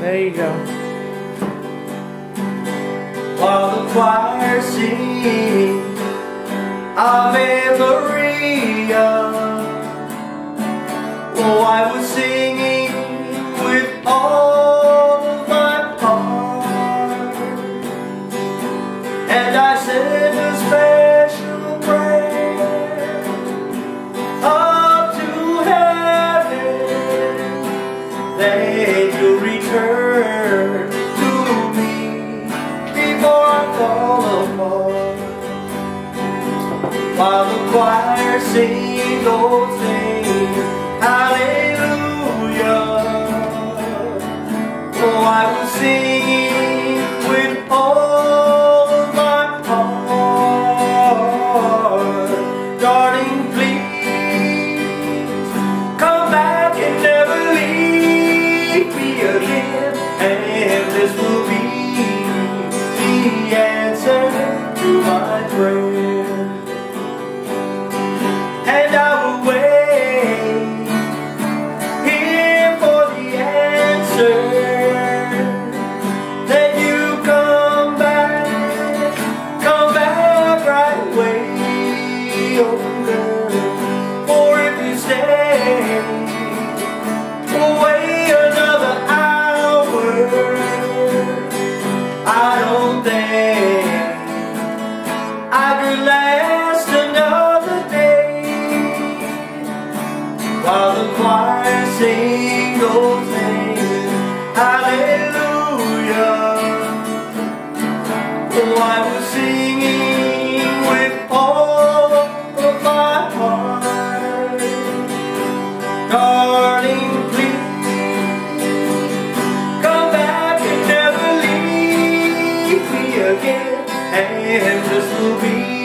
There you go. While the choir sings Ave Maria, oh, I was singing with all of my heart, and I said a special prayer up to heaven that you'll return to me before I fall apart. While the choir sings, oh, sing hallelujah, oh, I was singing with all of my heart. Darling, please come back and never leave me again, and this will be the answer to my prayer. And I will wait here for the answer, that you come back right away, oh girl. For if you stay away another hour, I don't think I could last another day. While the choir sings, oh, sing hallelujah, oh, I was singing with all of my heart. Darling, please come back and never leave me again, and this will be